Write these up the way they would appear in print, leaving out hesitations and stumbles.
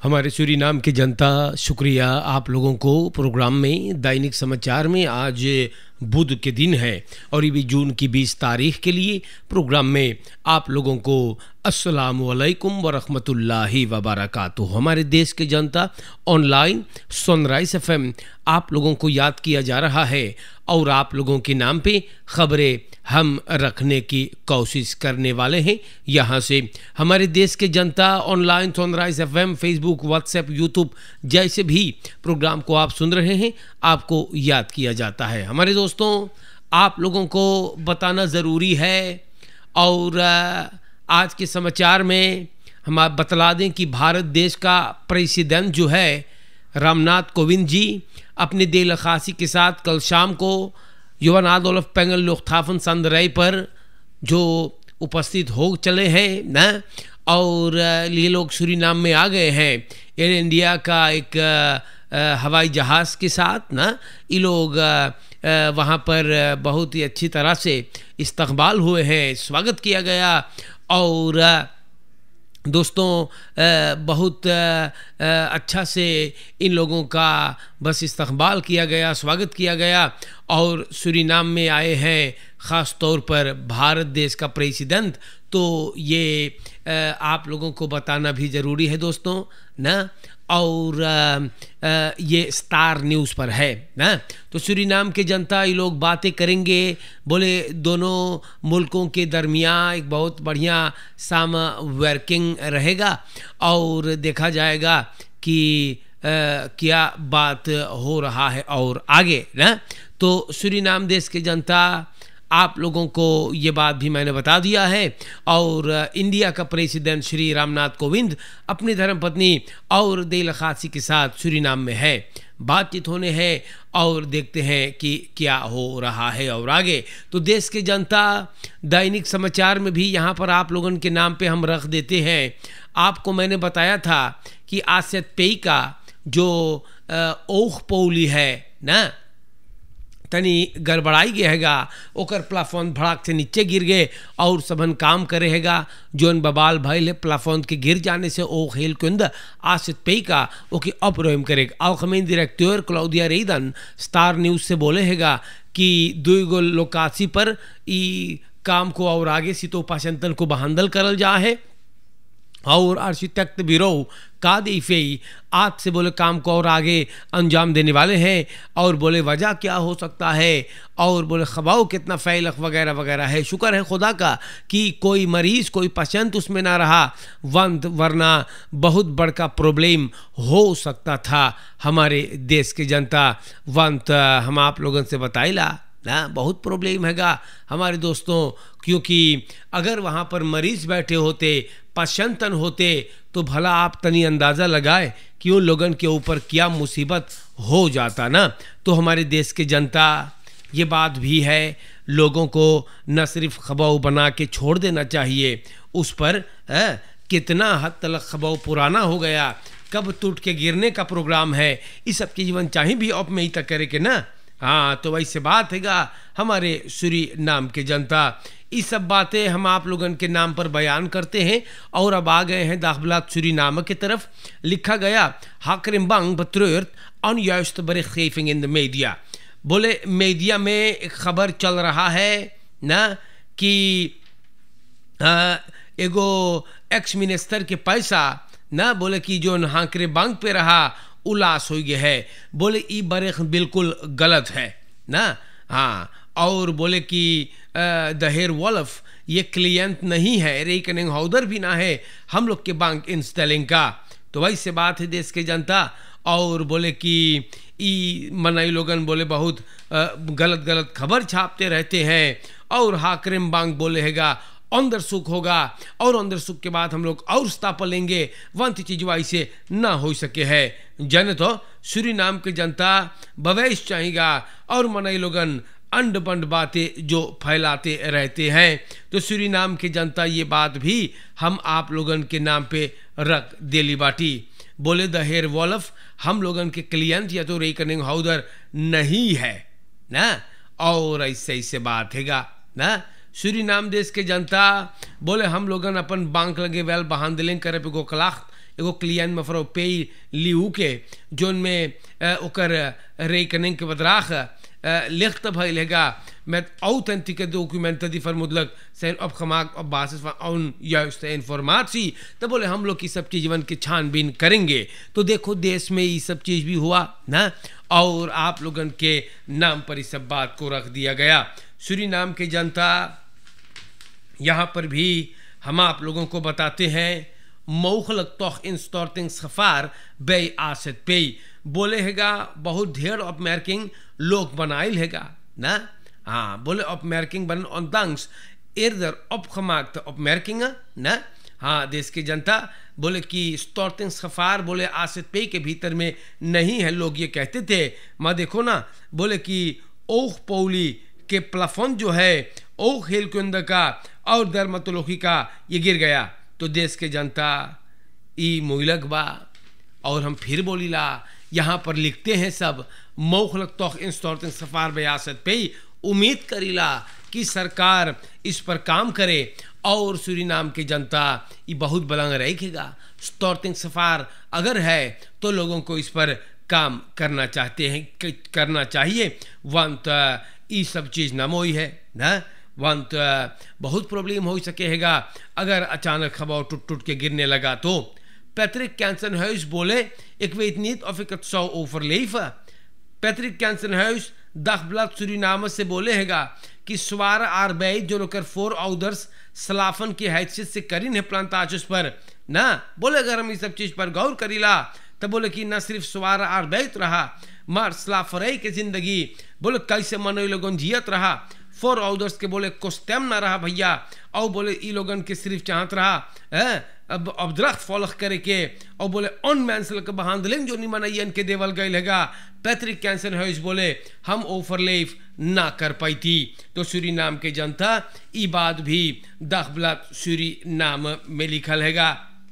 हमारे सूरीनाम की जनता, शुक्रिया आप लोगों को प्रोग्राम में दैनिक समाचार में। आज बुध के दिन है और ये भी जून की 20 तारीख के लिए प्रोग्राम में आप लोगों को अस्सलामु अलैकुम व रहमतुल्लाहि व बरकातुहू। हमारे देश के जनता, ऑनलाइन सनराइज एफएम आप लोगों को याद किया जा रहा है और आप लोगों के नाम पे खबरें हम रखने की कोशिश करने वाले हैं। यहाँ से हमारे देश के जनता, online sunrise FM, Facebook, WhatsApp, YouTube जैसे भी प्रोग्राम को आप सुन रहे हैं, आपको याद किया जाता है। हमारे दोस्तों, आप लोगों को बताना ज़रूरी है और आज के समाचार में हम आप बतला दें कि भारत देश का प्रेसिडेंट जो है रामनाथ कोविंद जी अपने दिल खासी के साथ कल शाम को युवन आदोलफ पेंगल लुफ्थाफन संदरई पर जो उपस्थित हो चले हैं ना, और ये लोग सूरीनाम में आ गए हैं। एयर इंडिया का एक हवाई जहाज़ के साथ ना, ये लोग वहाँ पर बहुत ही अच्छी तरह से इस्तकबाल हुए हैं, स्वागत किया गया। और दोस्तों बहुत अच्छा से इन लोगों का बस इस्तकबाल किया गया, स्वागत किया गया। और सूरीनाम में आए हैं ख़ास तौर पर भारत देश का प्रेसिडेंट, तो ये आप लोगों को बताना भी ज़रूरी है दोस्तों ना। और ये स्टार न्यूज़ पर है ना। तो सूरीनाम के जनता, ये लोग बातें करेंगे, बोले दोनों मुल्कों के दरमियान एक बहुत बढ़िया वर्किंग रहेगा और देखा जाएगा कि क्या बात हो रहा है और आगे ना। तो सूरीनाम देश के जनता, आप लोगों को ये बात भी मैंने बता दिया है। और इंडिया का प्रेसिडेंट श्री रामनाथ कोविंद अपनी धर्मपत्नी और दिल खासी के साथ सूरीनाम में है, बातचीत होने हैं और देखते हैं कि क्या हो रहा है और आगे। तो देश के जनता, दैनिक समाचार में भी यहाँ पर आप लोगों के नाम पे हम रख देते हैं। आपको मैंने बताया था कि आसियत पेई का जो ओख पौली है ना, तनी गड़बड़ाई गएगा, ओकर प्लाफोन भड़ाक से नीचे गिर गए और सबन काम करेगा। जोन बबाल भइल प्लाफोन के गिर जाने से ओ खेल के अंदर आसित पेई का ओके अपरोम करेगा। आलखमीन डायरेक्टर क्लाउडिया रेदन स्टार न्यूज़ से बोले हैगा कि 2 लोकासी पर ई काम को और आगे सितो पाशंतन को बहांदल करल जा है और आर्किटेक्ट ब्यूरो का दीफेई आज से बोले काम को और आगे अंजाम देने वाले हैं। और बोले वजह क्या हो सकता है और बोले खबाव कितना फैलक वगैरह वगैरह है। शुक्र है खुदा का कि कोई मरीज़, कोई पेशेंट उसमें ना रहा, वरना बहुत बड़का प्रॉब्लम हो सकता था हमारे देश के जनता। हम आप लोगों से बताइला ना, बहुत प्रॉब्लम हैगा हमारे दोस्तों, क्योंकि अगर वहाँ पर मरीज़ बैठे होते, पेशेंटन होते, तो भला आप तनी अंदाज़ा लगाए कि उन लोगों के ऊपर क्या मुसीबत हो जाता ना। तो हमारे देश के जनता, ये बात भी है, लोगों को न सिर्फ खबाव बना के छोड़ देना चाहिए, उस पर कितना हद तक खबाव पुराना हो गया, कब टूट के गिरने का प्रोग्राम है, इस सब की जीवन चाहिए भी अब में ही तक करे के ना। हाँ, तो वैसे बात हैगा हमारे सूरीनाम के जनता। ये सब बातें हम आप लोगों के नाम पर बयान करते हैं और अब आ गए हैं दाखिलात सूरीनाम की तरफ। लिखा गया हाकरिम्बांग बत्रुर्त अनयास्त बरिखीफिंग इन द मीडिया। बोले मीडिया में एक खबर चल रहा है ना कि एगो एक्स मिनिस्टर के पैसा ना, बोले कि जो हाकरिम्बांग पे रहा उलास हो गया है। बोले ई बरेख बिल्कुल गलत है ना। हाँ, और बोले कि दहेर वॉल्फ ये क्लियंट नहीं है, रेकनिंग हाउदर भी ना है हम लोग के बैंक इंस्टॉलिंग का। तो वैसे बात है देश के जनता। और बोले कि ई मनाई लोगन बोले बहुत गलत गलत खबर छापते रहते हैं और हाकरिम बैंक बोले हैगा अंदर सुख होगा और अंदर सुख के बाद हम लोग और स्थापा लेंगे, वंत चीज से ना हो सके है। जन तो सूरीनाम के जनता भविष्य चाहेगा और मनाई लोगन अंड बंड बातें जो फैलाते रहते हैं। तो सूरीनाम की जनता, ये बात भी हम आप लोगन के नाम पे रख देली बाटी। बोले द हेयर वॉल्फ हम लोगन के क्लियंट या तो रेकनिंग हाउदर नहीं है ना, और ऐसे ऐसे बात हैगा ना। सूरीनाम देश के जनता बोले हम लोगन अपन बैंक लगे वेल बहान दिलें करे पे गोकलाख एगो क्लियन मफरो पे लियू के जोन में ओकर रेकनिंग के बदराख लिखत भइल हैगा met authentieke documenten die vermoedelijk zijn opgemaakt op basis van onjuiste informatie, तो बोले हम लोग की सब चीज़ की छानबीन करेंगे। तो देखो देश में ये सब चीज़ भी हुआ ना, और आप लोगन के नाम पर इस सब बात को रख दिया गया। सूरीनाम की जनता यहाँ पर भी हम आप लोगों को बताते हैं mogelijk toch instortingsgevaar bij AZP, बोले हैगा बहुत ढेर opmerking लोग बनाइल हैगा ना। हाँ बोले opmerking बन ondanks eerder opgemaakte opmerkingen ना। हाँ देश की जनता बोले कि stortingsgevaar बोले AZP के भीतर में नहीं है, लोग ये कहते थे। मैं देखो ना बोले कि ओगपोली के प्लाफोन जो है ओग हेलकुंड का और डर्मेटोलॉजी का ये गिर गया। तो देश के जनता ई मुइलक बा, और हम फिर बोलीला यहाँ पर लिखते हैं सब mogelijk toch instortingsgevaar bij AZP। उम्मीद करीला कि सरकार इस पर काम करे और सूरीनाम की जनता ये बहुत बलंग रहेगा। stortingsgevaar अगर है तो लोगों को इस पर काम करना चाहते हैं, करना चाहिए, want ये सब चीज़ नमोई है ना। want बहुत प्रॉब्लम हो सके हैगा अगर अचानक खबर टूट टूट के गिरने लगा तो। Patrick Kensenhuis बोले ik weet niet of ik het zou overleven। Patrick Kensenhuis Dagblad Suriname से बोले हैगा कि zware arbeid जो लोग voorouders slaven की हैसियत से करीन है प्लांटाजोस पर ना। बोले अगर हम इस सब चीज़ पर गौर करीला तो बोले कि न सिर्फ zware arbeid रहा मार स्लाफरई की जिंदगी बोले कैसे मनो लोगों जियत रहा, voorouders के बोले कोस्टेम ना रहा भैया, और बोले ई लोगन के सिर्फ चाहत रहा अब opdracht volg करे के, और बोले onmenselijke behandeling जो निमन के देवल गई हैगा। पैट्रिक कैंसनहुइस बोले हम ओवरलेव ना कर पाई थी। तो सूरीनाम के जनता ई बात भी दगब्लाद सूरीनाम में लिखल हैगा।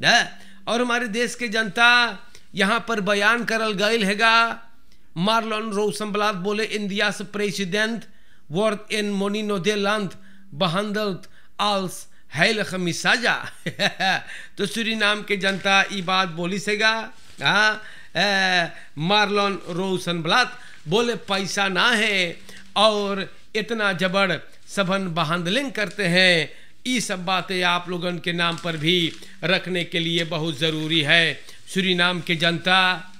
और हमारे देश के जनता यहाँ पर बयान करल गई हैगा। मार्लोन रोसेनब्लाट बोले India's president wordt in Moninodeland behandeld als heilige मिसाजा। तो सूरीनाम के जनता ये बात बोली सेगा। मार्लोन रोसेनब्लाट बोले पैसा ना है और इतना जबड़ सबन बहांदलिंग करते हैं, ये सब बातें आप लोगों के नाम पर भी रखने के लिए बहुत ज़रूरी है। सूरीनाम के जनता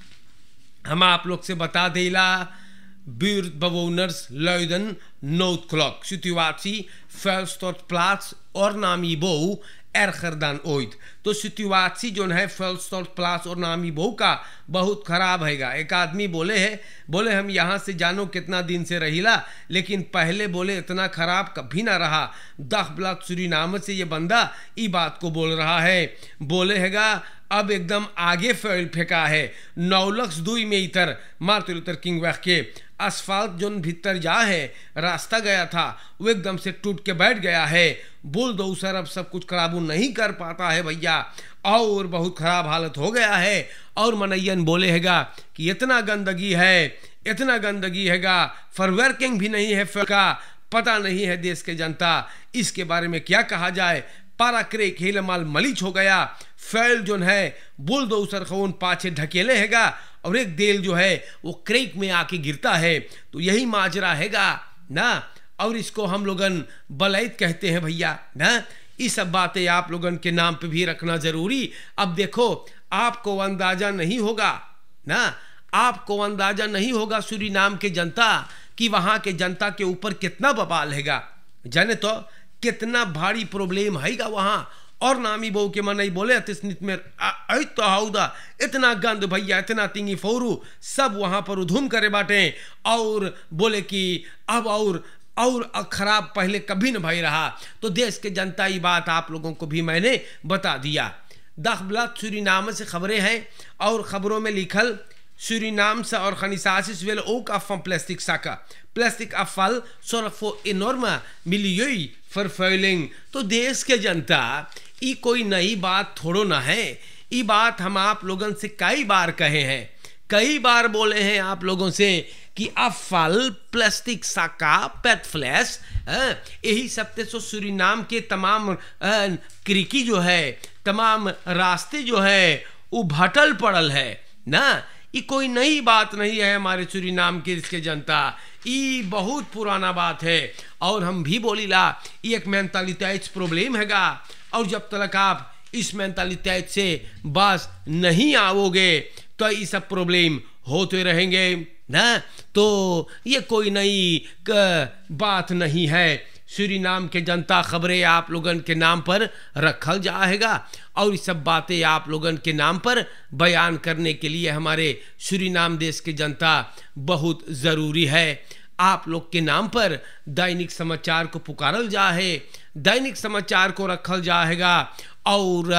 हम आप लोग से बता देला buurtbewoners luiden noodklok, situatie vuilstortplaats Ornamibo erger dan ooit। तो सिचुएशन जो है vuilstortplaats Ornamibo का बहुत खराब हैगा। एक आदमी बोले है बोले हम यहाँ से जानो कितना दिन से रहीला, लेकिन पहले बोले इतना खराब कभी ना रहा। दगब्लाद सूरीनाम से ये बंदा ई बात को बोल रहा है। बोले हैगा अब एकदम आगे फेंका है। 9,02 में इतर मार्टिन लूथर किंग वैग के असफाल्ट जो भीतर जा है रास्ता गया था वो एकदम से टूट के बैठ गया है। बुलडोजर अब सब कुछ काबू नहीं कर पाता है भैया, और बहुत खराब हालत हो गया है। और मनैयन बोले हैगा कि इतना गंदगी हैगा फॉरवर्किंग भी नहीं है का पता नहीं है देश के जनता इसके बारे में क्या कहा जाए। पाराक्रेक हेलमाल मलिच हो गया, फैल जो है बुलडोजर खौन पाछे ढकेले हैगा और एक देल जो है वो क्रेक में आके गिरता है। तो यही माजरा हैगा ना, और इसको हम लोगन बलैत कहते हैं भैया ना। ये सब बातें आप लोगन के नाम पे भी रखना जरूरी। अब देखो आपको अंदाजा नहीं होगा ना, आपको अंदाजा नहीं होगा सूरीनाम के जनता कि वहां के जनता के ऊपर कितना बवाल हैगा, जाने तो कितना भारी प्रॉब्लम हैगा वहां। और नामी बहू के मन बोले अतिस्नित में तो हाउदा इतना गंद भैया, इतना तिंगी फोरू सब वहां पर उधुम करे बाटे, और बोले कि अब और खराब पहले कभी न भाई रहा। तो देश के जनता ये बात आप लोगों को भी मैंने बता दिया। दगब्लाद सूरीनाम से खबरें हैं और खबरों में लिखल Surinaamse organisaties willen ook af van plastic zakken. Plastic afval zorgt voor enorme milieuvervuiling। तो देश के जनता ये कोई नई बात थोड़ो ना है, ये बात हम आप लोगों से कई बार कहे हैं, कई बार बोले हैं आप लोगों से कि अफल प्लास्टिक साका पेट फ्लैश यही सब तो सूरीनाम के तमाम क्रिकी जो है, तमाम रास्ते जो है उभटल पड़ल है ना। ये कोई नई बात नहीं है हमारे सूरीनाम के इसके जनता, ये बहुत पुराना बात है। और हम भी बोलीला ये एक मेंटालिटीज प्रॉब्लम हैगा, और जब तक आप इस मेंटालिटीज से बस नहीं आओगे तो ये सब प्रॉब्लम होते रहेंगे ना। तो ये कोई नई बात नहीं है। सूरीनाम के जनता खबरें आप लोगन के नाम पर रखल जाएगा, और ये सब बातें आप लोगन के नाम पर बयान करने के लिए हमारे सूरीनाम देश के जनता बहुत ज़रूरी है। आप लोग के नाम पर दैनिक समाचार को पुकारल जाए, दैनिक समाचार को रखल जाएगा। और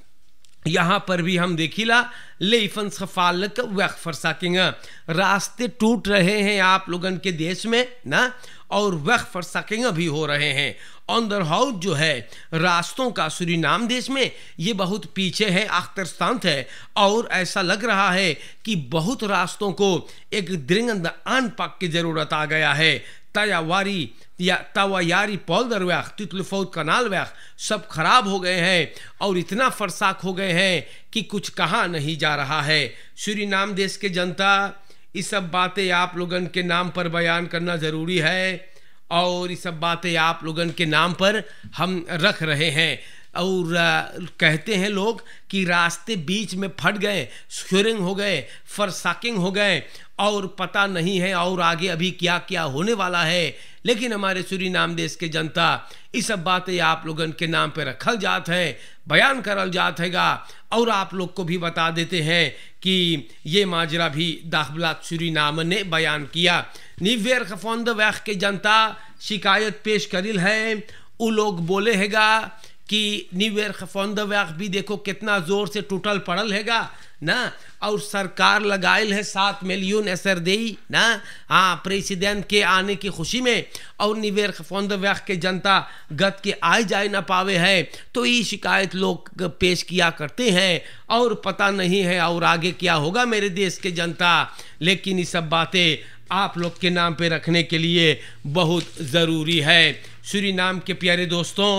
यहाँ पर भी हम देखिला लेफन सफालक वक्त फरसाकिंग, रास्ते टूट रहे हैं आप लोगन के देश में ना, और वक्त फरसाकिंग भी हो रहे हैं। ऑन द हाउस जो है रास्तों का सूरीनाम देश में ये बहुत पीछे है, अख्तरस्तान है, और ऐसा लग रहा है कि बहुत रास्तों को एक दृंगंद अनपक की जरूरत आ गया है। तयावारी या तवायारी पौलदर वैख तितलफौत कनाल वैख सब खराब हो गए हैं, और इतना फरसाक हो गए हैं कि कुछ कहा नहीं जा रहा है। सूरीनाम देश के जनता ये सब बातें आप लोगन के नाम पर बयान करना ज़रूरी है, और ये सब बातें आप लोगन के नाम पर हम रख रहे हैं। और कहते हैं लोग कि रास्ते बीच में फट गए, स्क्योरिंग हो गए, फरसाकिंग हो गए, और पता नहीं है और आगे अभी क्या क्या होने वाला है। लेकिन हमारे सूरीनाम देश के जनता ये सब बातें आप लोगन के नाम पे रखल जात है, बयान करल जात हैगा, और आप लोग को भी बता देते हैं कि ये माजरा भी दाखबलात सूरीनाम ने बयान किया। निवेर खफौंद वैख के जनता शिकायत पेश करिल है। वो लोग बोले हैगा कि निवेर खफौंद वैख भी देखो कितना जोर से टूटल पड़ल हैगा ना, और सरकार लगाइल है 7 मिलियन असर देई ना, हाँ, प्रेसिडेंट के आने की खुशी में, और निवेर खफौंद वैख के जनता गत के आए जाए ना पावे है। तो ये शिकायत लोग पेश किया करते हैं, और पता नहीं है और आगे क्या होगा मेरे देश के जनता। लेकिन ये सब बातें आप लोग के नाम पे रखने के लिए बहुत ज़रूरी है। सूरीनाम के प्यारे दोस्तों,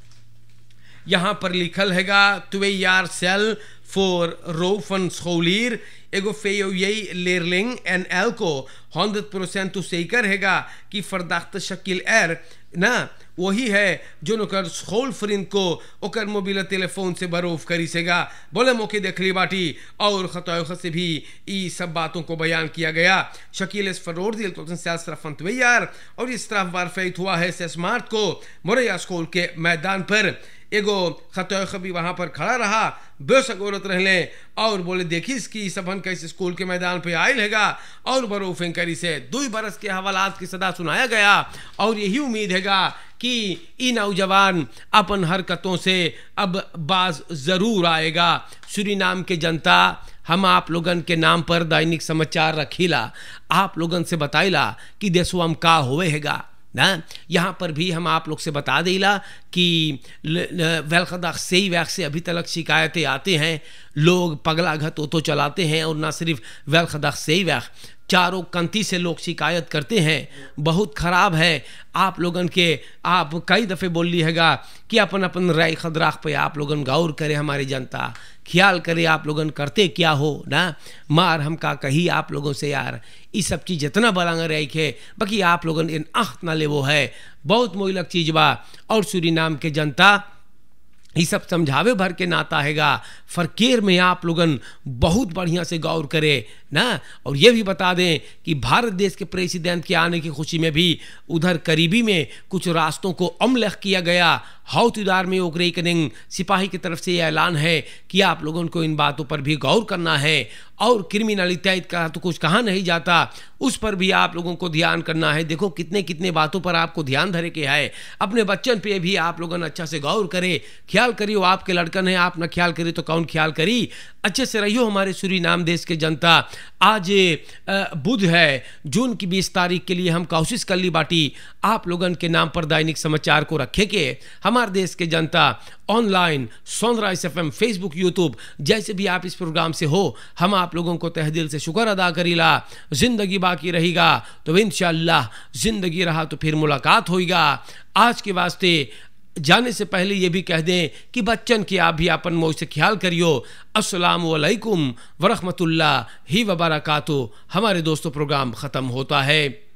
यहाँ पर लिखल हैगा 2 jaar cel voor roof van scholier. एगो फेयोयई लेरलिंग एन एल को 100% तो zeker हैगा कि फरदाख्त शकील एर ना वही है जो नकर स्कूल फ्रिंद को ओकर मोबाइल टेलीफोन से बरूफ करी सेगा। बोले मौके देख ली बाटी, और खतौख से भी ई सब बातों को बयान किया गया। शकील इस फरोर दिल तो सरफंत यार, और इस तरफ वारफैत हुआ है से स्मार्ट को मोरैया स्कूल के मैदान पर। एगो खतौख भी वहाँ पर खड़ा रहा, बेसगौरत रहले, और बोले देखी इसकी सबन कैसे स्कूल के मैदान पे आयल हैगा, और बरूफिंग करी से 2 बरस के हवालात की सदा सुनाया गया। और यही उम्मीद हैगा कि ई नौजवान अपन हरकतों से अब बाज ज़रूर आएगा। सूरीनाम के जनता, हम आप लोगन के नाम पर दैनिक समाचार रखीला, आप लोगन से बताइला कि देशवा में का होवे हैगा ना। यहाँ पर भी हम आप लोग से बता देला कि वेलखदाख से ही वैख से अभी तक शिकायतें आते हैं, लोग पगला घत तो चलाते हैं, और ना सिर्फ वेलखदाख से ही वैख चारों कंती से लोग शिकायत करते हैं। बहुत ख़राब है। आप लोगन के आप कई दफ़े बोल ली हैगा कि अपन अपन राय खदराख पे आप लोगन गौर करे, हमारी जनता ख्याल करे आप लोगन करते क्या हो ना। मार हम का कही आप लोगों से यार, ये सब चीज़ जितना बलांगा रही है, बाकी आप लोगन इन आँख ना ले वो है, बहुत मोइलक चीज़ बा। और सूरीनाम के जनता ये सब समझावे भर के नाता हैगा, फरकेर में आप लोगन बहुत बढ़िया से गौर करे ना। और ये भी बता दें कि भारत देश के प्रेसिडेंट के आने की खुशी में भी उधर करीबी में कुछ रास्तों को अमलख किया गया। हौतीदार में ओकरे कनिंग सिपाही की तरफ से ये ऐलान है कि आप लोगों को इन बातों पर भी गौर करना है, और क्रिमिनलिटी का तो कुछ कहा नहीं जाता, उस पर भी आप लोगों को ध्यान करना है। देखो कितने कितने बातों पर आपको ध्यान धरे के है। अपने बच्चन पे भी आप लोगों ने अच्छा से गौर करे, ख्याल करियो। आपके लड़कन है, आप ना ख्याल करिए तो कौन ख्याल करी। अच्छे से रहियो हमारे सूरीनाम देश के जनता। आज बुध है, जून की 20 तारीख के लिए हम कोशिश कर ली बाटी आप लोगन के नाम पर दैनिक समाचार को रखे के। हमारे देश के जनता online sunrise FM, Facebook, YouTube जैसे भी आप इस प्रोग्राम से हो, हम आप लोगों को तहे दिल से शुक्र अदा करीला। जिंदगी बाकी रहेगा तो इंशाअल्लाह, जिंदगी रहा तो फिर मुलाकात होएगा। आज के वास्ते जाने से पहले ये भी कह दें कि बच्चन की आप भी अपन मोह से ख्याल करियो। अस्सलामु अलैकुम वरहमतुल्लाहि वबरकातुहू। हमारे दोस्तों प्रोग्राम ख़त्म होता है।